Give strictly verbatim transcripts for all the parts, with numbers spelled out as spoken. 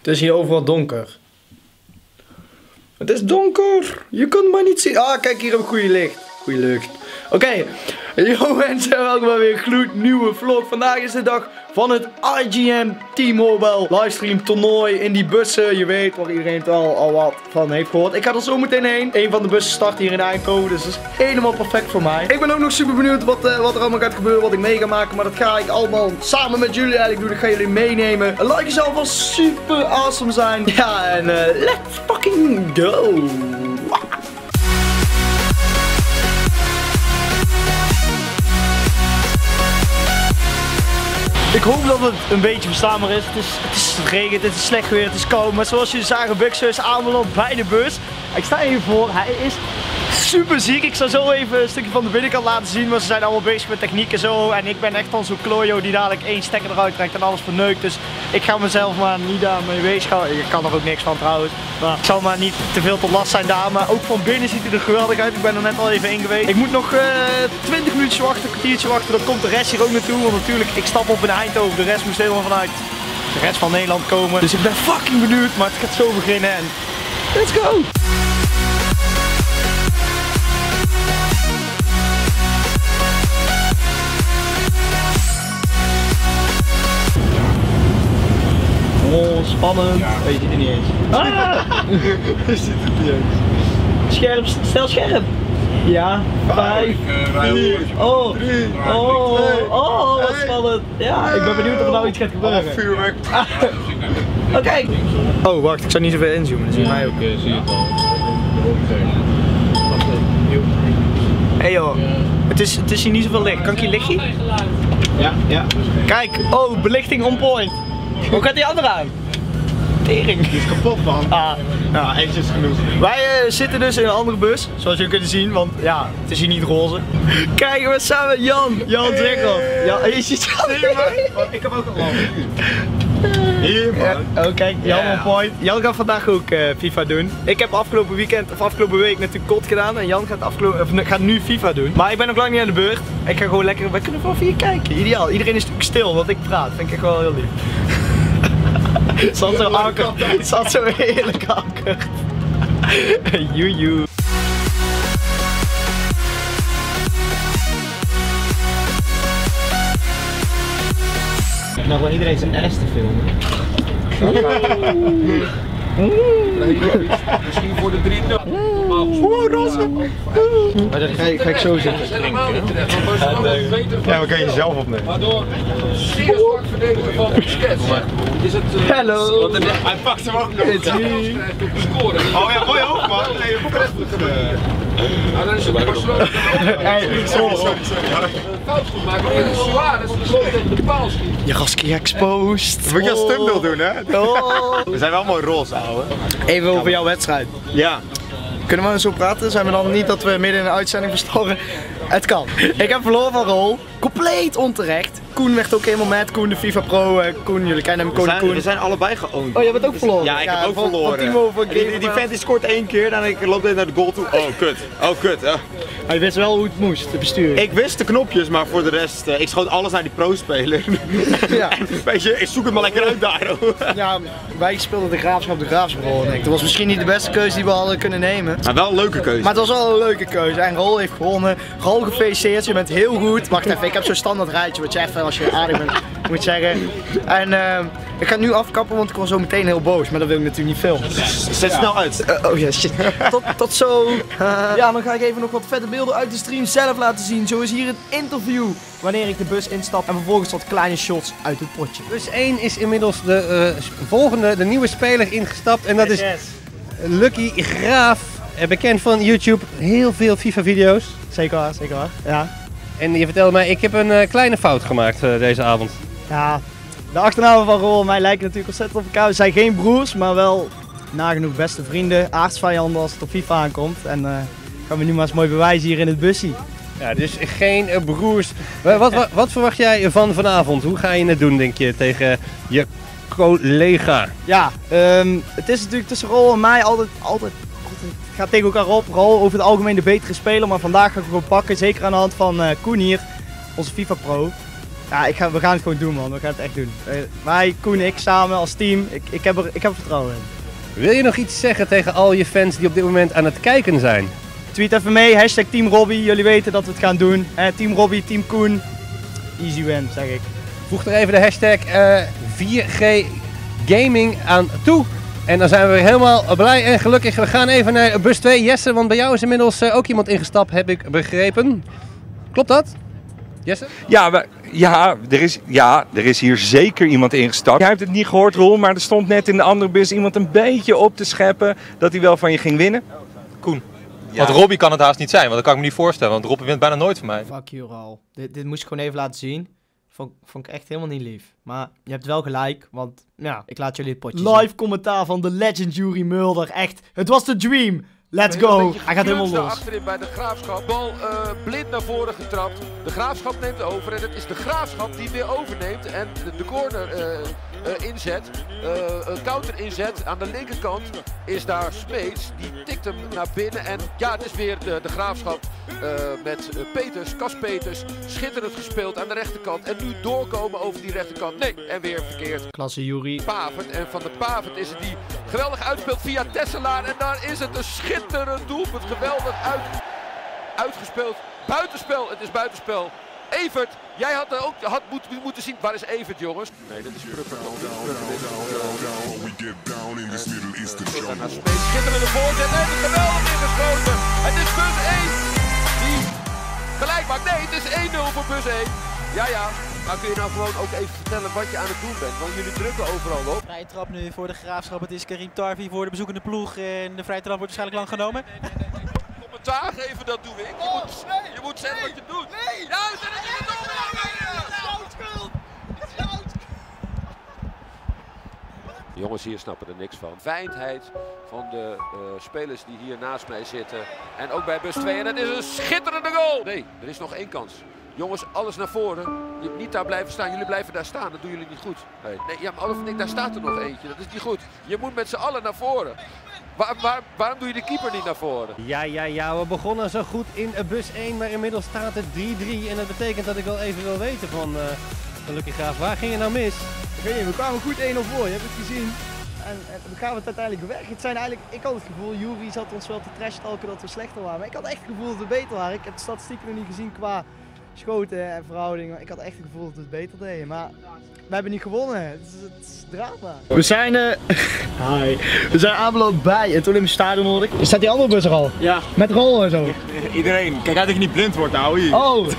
Het is hier overal donker. Het is donker. Je kunt maar niet zien. Ah, kijk, hier heb ik goede licht. Goede lucht. Oké. Okay. Yo mensen, welkom bij weer een gloednieuwe vlog. Vandaag is de dag van het I G N T-Mobile livestream toernooi in die bussen. Je weet waar iedereen het al, al wat van heeft gehoord. Ik ga er zo meteen heen. Een van de bussen start hier in Eindhoven, dus dat is helemaal perfect voor mij. Ik ben ook nog super benieuwd wat, uh, wat er allemaal gaat gebeuren, wat ik mee ga maken. Maar dat ga ik allemaal samen met jullie eigenlijk doen. Ik ga jullie meenemen. Een like zal wel super awesome zijn. Ja, en uh, let's fucking go. Ik hoop dat het een beetje verstaanbaar is. Het is, het is het regent, het is slecht weer, het is koud. Maar zoals jullie zagen, Buxo is aanbeland bij de bus. Ik sta hiervoor, hij is super ziek. Ik zal zo even een stukje van de binnenkant laten zien. Maar ze zijn allemaal bezig met techniek en zo. En ik ben echt van zo'n klojo die dadelijk één stekker eruit trekt en alles verneukt. Dus ik ga mezelf maar niet daarmee bezighouden. Ik kan er ook niks van trouwens. Maar het zal maar niet te veel tot last zijn daar. Maar ook van binnen ziet hij er geweldig uit. Ik ben er net al even in geweest. Ik moet nog uh, twintig minuutjes wachten, een kwartiertje wachten. Dan komt de rest hier ook naartoe. Want natuurlijk, ik stap op in Eindhoven. De rest moest helemaal vanuit de rest van Nederland komen. Dus ik ben fucking benieuwd. Maar het gaat zo beginnen. En let's go! Oh, spannend. Ja. Oh, je ziet het niet eens. Ah! Je ziet het niet eens. Scherp, stel scherp. Ja, vijf, vier, oh, drie, oh, oh, wat spannend. Ja, ik ben benieuwd of er nou iets gaat gebeuren. Vuurwerk. Oké. Oh, wacht, ik zou niet zoveel inzoomen, dan zie je mij ook. Oké, zie je het al. Hé joh, het is, het is hier niet zoveel licht. Kan ik hier lichtje? Ja, ja. Kijk, oh, belichting on point. Hoe gaat die andere aan? Tering. Die is kapot man. Ah. Ja, eentje is genoeg. Wij uh, zitten dus in een andere bus, zoals jullie kunnen zien, want ja, het is hier niet roze. Kijk, we samen met Jan. Jan Zegel. Ja, je ziet Jan. Ik heb ook een lamp. Hier man. Ja, oh kijk, Jan yeah. On point. Jan gaat vandaag ook uh, FIFA doen. Ik heb afgelopen weekend, of afgelopen week natuurlijk C O D gedaan en Jan gaat, afgelopen, of, gaat nu FIFA doen. Maar ik ben nog lang niet aan de beurt. Ik ga gewoon lekker, wij kunnen van vier kijken. Ideaal. Iedereen is natuurlijk stil, want ik praat. Vind ik echt wel heel lief. Het zat zo anker. Het zat zo heerlijk anker. Joejoe. Nou, gewoon iedereen zijn ass te filmen. Misschien voor de drie nul. Oeh, roze. Maar dan ga ik, ga ik zo zitten. Ja, we kunnen jezelf opnemen. Waardoor zeer zwak verdediger van Busquets is het. Uh, Hallo. Hij pakt hem ook nog. Scoren. Oh ja, mooi hoofd man. Nee, je moet het Nou, dan is het Barcelona. Sorry, sorry. Fout goed maken. En Suarez die gewoon tegen de paal schiet. Jaski exposed. Moet je als thumbnail doen hè? Oh. We zijn wel mooi roze ouwe. Even over jouw wedstrijd. Ja. Kunnen we zo praten? Zijn we dan niet dat we midden in een uitzending verstoren? Het kan. Ik heb verloren van Rol. Compleet onterecht. Koen werd ook helemaal met. Koen de FIFA Pro. Uh, Koen, jullie kennen hem. Koen, We zijn, Koen. we zijn allebei geowned. Oh, jij bent ook verloren? Ja, ik ja, heb ook van, verloren. Van Timo, van die, die vent die scoort één keer, dan ik loop naar de goal toe. Oh kut, oh kut. Uh. Hij wist wel hoe het moest, te besturen. Ik wist de knopjes, maar voor de rest, uh, ik schoot alles naar die pro-speler. Ja. Weet je, ik zoek het maar lekker uit daar. Ja, wij speelden de Graafschap de Graafschap Rol. En ik. Dat was misschien niet de beste keuze die we hadden kunnen nemen. Maar wel een leuke keuze. Maar het was wel een leuke keuze. En Rol heeft gewonnen. Rol, gefeliciteerd, je bent heel goed. Wacht even, ik heb zo'n standaard rijtje wat je even als je aardig bent moet zeggen. En uh, ik ga nu afkappen, want ik word zo meteen heel boos. Maar dat wil ik natuurlijk niet filmen. Zet ja. snel uit. Uh, oh ja, shit. Tot, tot zo. Uh, ja, dan ga ik even nog wat vette beelden uit de stream zelf laten zien. Zo is hier het interview wanneer ik de bus instap. En vervolgens wat kleine shots uit het potje. Bus één is inmiddels de uh, volgende, de nieuwe speler ingestapt. En dat is Lucky Graaf. Bekend van YouTube. Heel veel FIFA video's. Zeker waar, zeker waar. Ja. En je vertelde mij, ik heb een uh, kleine fout gemaakt uh, deze avond. Ja, de achternamen van Rol en mij lijken natuurlijk ontzettend op elkaar. We zijn geen broers, maar wel nagenoeg beste vrienden. Aardsvijanden als het op FIFA aankomt. En uh, gaan we nu maar eens mooi bewijzen hier in het busje. Ja, dus geen uh, broers. Wat, wat, wat verwacht jij van vanavond? Hoe ga je het doen, denk je, tegen je collega? Ja, um, het is natuurlijk tussen Rol en mij altijd, altijd, altijd gaat tegen elkaar op. Rol over het algemeen de betere speler, maar vandaag ga ik hem gewoon pakken. Zeker aan de hand van uh, Koen hier, onze FIFA Pro. Ja, ik ga, we gaan het gewoon doen, man. We gaan het echt doen. Uh, wij, Koen en ik samen als team, ik, ik, heb er, ik heb er vertrouwen in. Wil je nog iets zeggen tegen al je fans die op dit moment aan het kijken zijn? Tweet even mee, hashtag Team Robbie. Jullie weten dat we het gaan doen. Uh, team Robbie, Team Koen. Easy win, zeg ik. Voeg er even de hashtag uh, vier G Gaming aan toe. En dan zijn we weer helemaal blij en gelukkig. We gaan even naar bus twee. Jesse, want bij jou is inmiddels uh, ook iemand ingestapt, heb ik begrepen. Klopt dat? Jesse? Ja, we, ja, er is, ja, er is hier zeker iemand ingestapt. Jij hebt het niet gehoord, Roel, maar er stond net in de andere bus iemand een beetje op te scheppen dat hij wel van je ging winnen. Koen. Ja. Want Robbie kan het haast niet zijn, want dat kan ik me niet voorstellen, want Robbie wint bijna nooit van mij. Fuck you, Raul. Dit, dit moest ik gewoon even laten zien. Vond, vond ik echt helemaal niet lief. Maar je hebt wel gelijk, want ja, ik laat jullie het potje zien. Live commentaar van de legend Yuri Mulder. Echt, het was de dream. Let's go. Hij gaat helemaal los. Achterin bij de Graafschap. Bal uh, blind naar voren getrapt. De Graafschap neemt over en het is de Graafschap die weer overneemt en de, de corner uh, uh, inzet. Uh, een counter inzet. Aan de linkerkant is daar Smeets. Die tikt hem naar binnen en ja, het is weer de, de Graafschap uh, met uh, Peters, Cas Peters. Schitterend gespeeld aan de rechterkant en nu doorkomen over die rechterkant. Nee, en weer verkeerd. Klasse Yuri. Pavert en van de Pavert is het die geweldig uitspeelt via Tesselaar en daar is het een schitterend doelpunt. Geweldig uit, uitgespeeld. Buitenspel, het is buitenspel. Evert, jij had er ook had moet, moeten zien. Waar is Evert, jongens? Nee, dat is Prupper. Schitterende voorzet en het geweldig ingeschoten. Het is bus één die gelijk maakt. Nee, het is één nul voor bus één. Ja, ja. Maar kun je nou gewoon ook even vertellen wat je aan het doen bent? Want jullie drukken overal op. Vrije trap nu voor de Graafschap. Het is Karim Tarvi voor de bezoekende ploeg. En de vrije trap wordt waarschijnlijk lang genomen. Commentaar geven, dat doe ik. Je moet, je moet zeggen wat je doet. Nee! Juist, en het is het Jongens hier snappen er niks van. Fijnheid van de uh, spelers die hier naast mij zitten. En ook bij bus twee. En het is een schitterende goal! Nee, er is nog één kans. Jongens, alles naar voren. Je moet niet daar blijven staan. Jullie blijven daar staan. Dat doen jullie niet goed. Nee, nee ja, maar Olaf en ik, daar staat er nog eentje. Dat is niet goed. Je moet met z'n allen naar voren. Waar, waar, waarom doe je de keeper niet naar voren? Ja, ja, ja. We begonnen zo goed in bus één, maar inmiddels staat het drie drie. En dat betekent dat ik wel even wil weten van, uh, van Lucky Graaf. Waar ging je nou mis? Ik weet niet, we kwamen goed één nul voor. Je hebt het gezien. En, en we gaan het uiteindelijk bewerken. Het zijn eigenlijk, ik had het gevoel, Yuri zat ons wel te trashtalken dat we slechter waren. Maar ik had echt het gevoel dat we beter waren. Ik heb de statistieken nog niet gezien qua schoten en verhoudingen. Ik had echt het gevoel dat we het beter deden. Maar we hebben niet gewonnen. Het is, het is drama. We zijn, uh, hi. We zijn aanbeland bij het Olympisch Stadion, hoor ik. Staat die andere bus er al? Ja. Met rol en zo? Iedereen. Kijk uit dat je niet blind wordt, nou hier. Oh.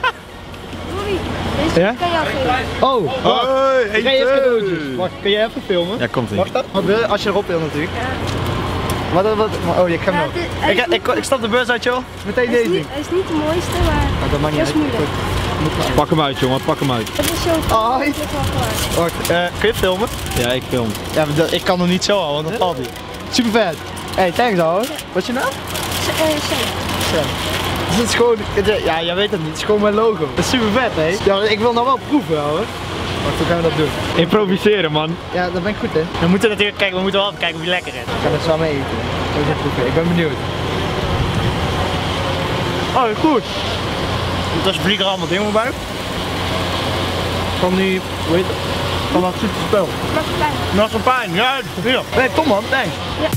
Ja? Oh, wacht. Hoi, ik ga je even cadeautjes. Wacht, kun je even filmen? Ja, komt ie. Wacht, wat wil je als je erop wil natuurlijk. Ja. Wat, wat, oh, ik ga hem nog. Ik, ik, ik stap de bus uit, joh. Meteen deze ding. Hij is niet de mooiste, maar oh, dat mag niet dat is moeilijk. Pak hem uit, jongen, pak hem uit. Dat is zo oh, ik... Wacht, uh, kun je filmen? Ja, ik film. Ja, maar dat, ik kan er niet zo al, want dat valt niet. Super vet. Hey, thanks hoor. Wat is je naam? Sam. Dus het is gewoon, ja, jij weet het niet, het is gewoon mijn logo. Dat is super vet, hè? Ja, ik wil nou wel proeven, hoor. Wacht, hoe gaan we dat doen? Improviseren, man. Ja, dat ben ik goed, hè? We moeten natuurlijk, kijk, we moeten wel even kijken hoe lekker is. Ik ga het samen eten. Even proeven. Ik ben benieuwd. Oh, goed. Dat is vliegen allemaal dingen bij. Van die, hoe heet het? Van dat super spel. Marsepein. Marsepein, ja, hier. Nee, kom man, thanks. Ja.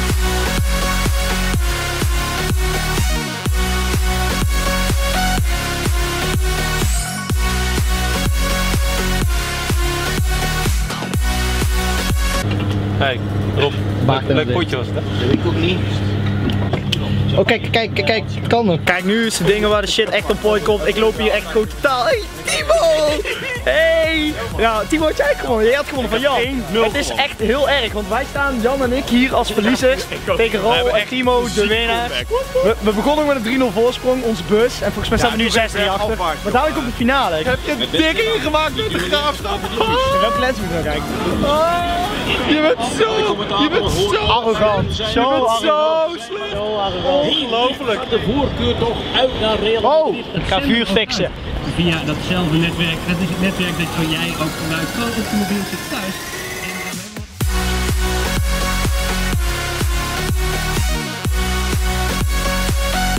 Hey, Rob, leuk, leuk potje was het, hè? Dat weet ik ook niet. Oh, kijk, kijk, kijk, kijk, het kan nog. Kijk, nu is de dingen waar de shit echt op pooi komt. Ik loop hier echt gewoon totaal. Hey, Timo! Hey! Ja, Timo had jij gewonnen. Jij had gewonnen van Jan. Het is echt heel erg, want wij staan, Jan en ik, hier als verliezers tegen Ro en Timo, de winnaar. We, we begonnen met een drie nul voorsprong, onze bus. En volgens mij staan we nu zes drie achter. Maar dadelijk komt de finale. Heb je dik ingemaakt met de Graafschap? Welke lens moet je nou kijken? Je bent zo, je bent zo arrogant. Zo arrogant. Zo arrogant. Ongelooflijk. De voorkeur toch uit naar Real Madrid. Oh, ik ga vuur fixen. Via datzelfde netwerk. Dat is het netwerk dat jij ook gebruikt. Gewoon op de mobiel zit thuis.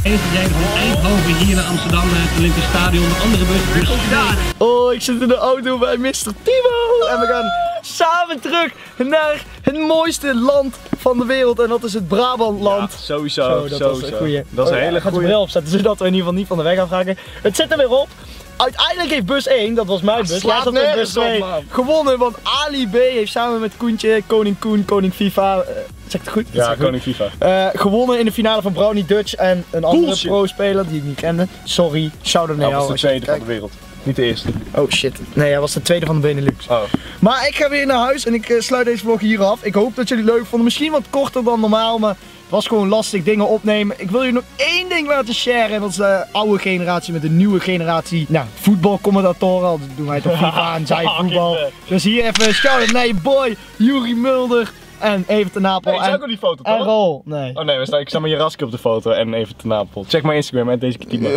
Eens dat jij van Eindhoven hier naar Amsterdam, het Olympisch Stadion, de andere bus, bus twee. Oh, ik zit in de auto bij mister Timo. En we gaan samen terug naar het mooiste land van de wereld. En dat is het Brabantland. Ja, sowieso, Zo, dat sowieso. was een goeie. Dat is een hele Gaat de goeie. bril opzetten, zodat we in ieder geval niet van de weg afraken. Het zit er weer op. Uiteindelijk heeft bus één, dat was mijn bus, slaat ja, dat nergens bus twee, op, man. gewonnen. Want Ali B heeft samen met Koentje, Koning Koen, Koning FIFA, uh, zeg ik het goed? Dat Ja, zeg ik goed. Koning FIFA. Uh, gewonnen in de finale van Brownie Dutch en een andere Bullshit. pro-speler die ik niet kende. Sorry, shout-out naar Hij jou. was de als je tweede van kijkt. de wereld. Niet de eerste. Oh shit, nee, hij was de tweede van de Benelux. Oh. Maar ik ga weer naar huis en ik uh, sluit deze vlog hier af. Ik hoop dat jullie het leuk vonden. Misschien wat korter dan normaal, maar het was gewoon lastig dingen opnemen. Ik wil jullie nog één ding laten sharen. En dat is de oude generatie met de nieuwe generatie. Nou, voetbalcommentatoren. Al doen wij toch FIFA en zij voetbal. Dus hier even shout-out naar je boy, Juri Mulder. En Even ten Napel. Nee, is en, ook op die foto, en toch? Rol. Nee. Oh nee, we staan, ik sta met Jaraski op de foto en even ten Napel. Check mijn Instagram en deze Kitimo.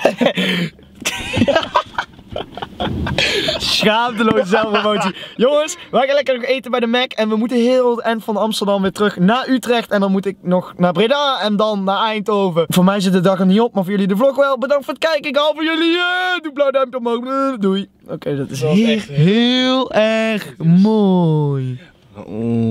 Schaamteloze zelfpromotie. Jongens, wij gaan lekker nog eten bij de Mac. En we moeten heel het eind van Amsterdam weer terug naar Utrecht. En dan moet ik nog naar Breda en dan naar Eindhoven. Voor mij zit de dag er niet op, maar voor jullie de vlog wel. Bedankt voor het kijken. Ik hou van jullie. Yeah. Doe blauw duimpje omhoog. Uh, doei. Oké, okay, dat is heel, heel erg mooi. Oh.